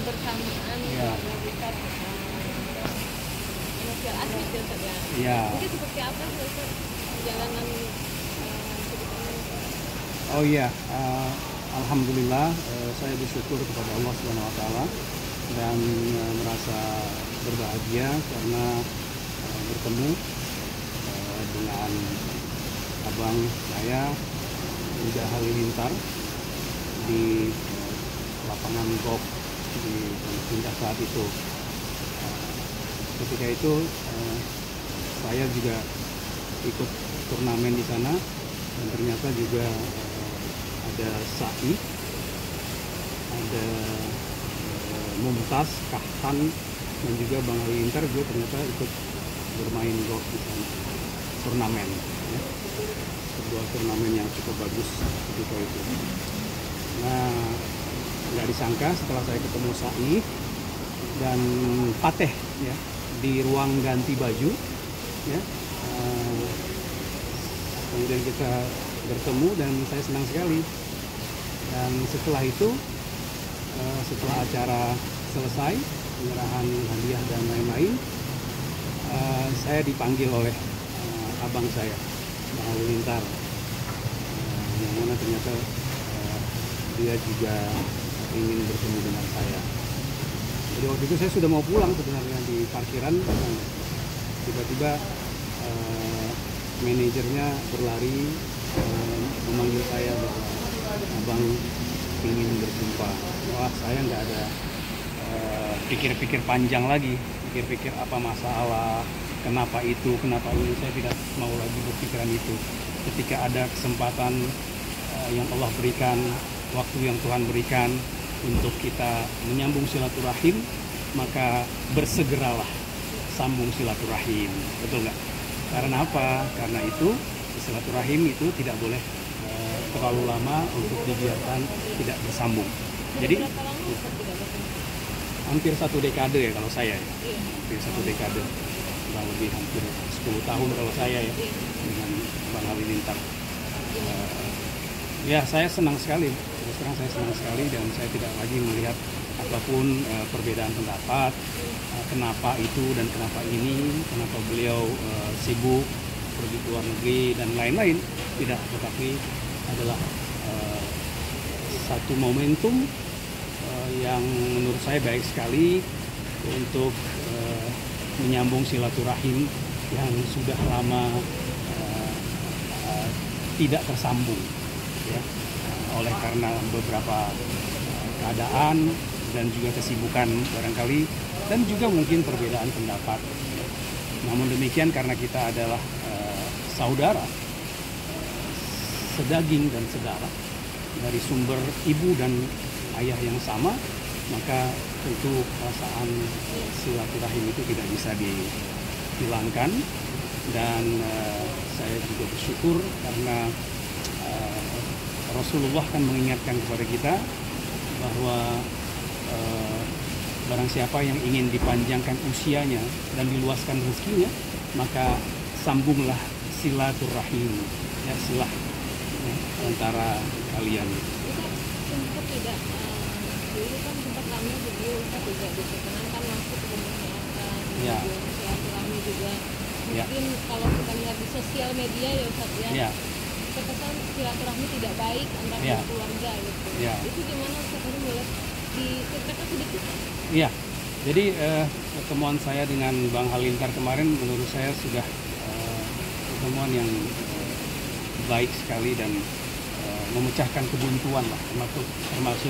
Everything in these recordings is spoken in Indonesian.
kebersamaan Ya. keluarga besar Indonesia asli ya Ustaz ya. Ya. Mungkin seperti apa sih Ustaz perjalanan ceritanya Ustaz? Oh iya, alhamdulillah saya bersyukur kepada Allah Subhanahu Wa Taala dan merasa berbahagia karena bertemu dengan abang saya Yuda Halilintar di lapangan golf di Puncak saat itu. Ketika itu saya juga ikut turnamen di sana dan ternyata juga ada Sa'i, ada Mumtaz, Kahtan, dan juga Bang Halilintar juga ternyata ikut bermain golf di sana, turnamen ya. Sebuah turnamen yang cukup bagus ketika itu. Nah, nggak disangka setelah saya ketemu Sa'i dan Pateh ya di ruang ganti baju ya, kemudian kita bertemu dan saya senang sekali. Dan setelah itu, setelah acara selesai, penyerahan hadiah dan lain-lain, saya dipanggil oleh abang saya, Bang Halilintar, yang mana ternyata dia juga ingin bertemu dengan saya. Jadi waktu itu saya sudah mau pulang sebenarnya di parkiran, tiba-tiba manajernya berlari memanggil saya bahwa abang ingin berjumpa. Wah, saya nggak ada pikir-pikir panjang lagi, pikir-pikir apa masalah, kenapa itu, kenapa ini, saya tidak mau lagi berpikiran itu. Ketika ada kesempatan yang Allah berikan, waktu yang Tuhan berikan untuk kita menyambung silaturahim, maka bersegeralah sambung silaturahim, betul nggak? Karena apa? Karena itu silaturahim itu tidak boleh terlalu lama untuk dibiarkan tidak bersambung. Jadi Berapa lama Ustaz tidak bertemu? hampir 1 dekade ya kalau saya, hampir 1 dekade, kurang lebih hampir 10 tahun kalau saya ya dengan Bang Halilintar. Ya, saya senang sekali. Terus terang saya senang sekali dan saya tidak lagi melihat apapun perbedaan pendapat, kenapa itu dan kenapa ini, kenapa beliau sibuk pergi ke luar negeri dan lain-lain. Tidak, tetapi adalah satu momentum yang menurut saya baik sekali untuk menyambung silaturahim yang sudah lama tidak tersambung ya, oleh karena beberapa keadaan dan juga kesibukan barangkali dan juga mungkin perbedaan pendapat. Namun demikian karena kita adalah saudara, sedaging dan sedarah dari sumber ibu dan ayah yang sama, maka tentu perasaan silaturahim itu tidak bisa dihilangkan. Dan saya juga bersyukur karena Rasulullah kan mengingatkan kepada kita bahwa barang siapa yang ingin dipanjangkan usianya dan diluaskan rezekinya, maka sambunglah silaturahim ya, silah ya, antara kalian. Sempat tidak dulu kan sempat kami video Ustaz juga diperkenankan masuk ke masyarakat, Ya. silaturahmi juga. Ya. Mungkin kalau kita lihat di sosial media ya Ustaz ya, Ya, terkesan silaturahmi tidak baik antara Ya. keluarga gitu. Ya. Itu gimana Ustaz, ini boleh diceritakan sedikit? iya. Jadi pertemuan saya dengan Bang Halilintar kemarin menurut saya sudah pertemuan yang baik sekali dan memecahkan kebuntuan lah, termasuk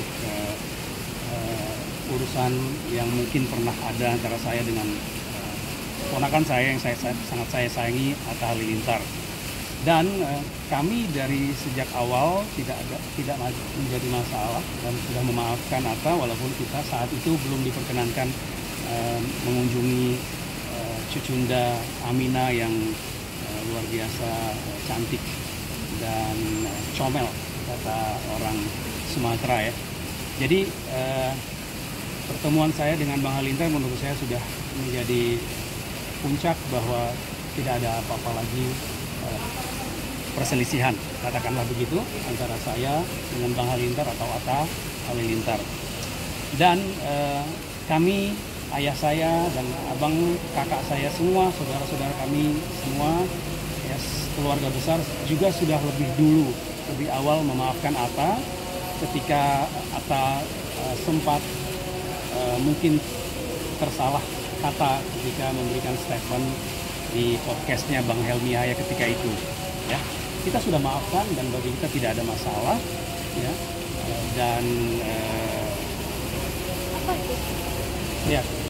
urusan yang mungkin pernah ada antara saya dengan ponakan saya yang sangat saya sayangi, Atta Halilintar. Dan kami dari sejak awal tidak menjadi masalah dan sudah memaafkan Atta walaupun kita saat itu belum diperkenankan mengunjungi Cucunda Amina yang luar biasa cantik dan comel kata orang Sumatera ya. Jadi pertemuan saya dengan Bang Halilintar menurut saya sudah menjadi puncak bahwa tidak ada apa-apa lagi perselisihan, katakanlah begitu, antara saya dengan Bang Halilintar atau Atta Halilintar. Dan kami, ayah saya dan abang kakak saya semua, saudara-saudara kami semua, ya, keluarga besar juga sudah lebih dulu, lebih awal memaafkan Atta ketika Atta sempat mungkin tersalah kata ketika memberikan statement di podcastnya Bang Helmi Yahya ketika itu, ya. Kita sudah maafkan dan bagi kita tidak ada masalah, ya. Dan Apa itu? ya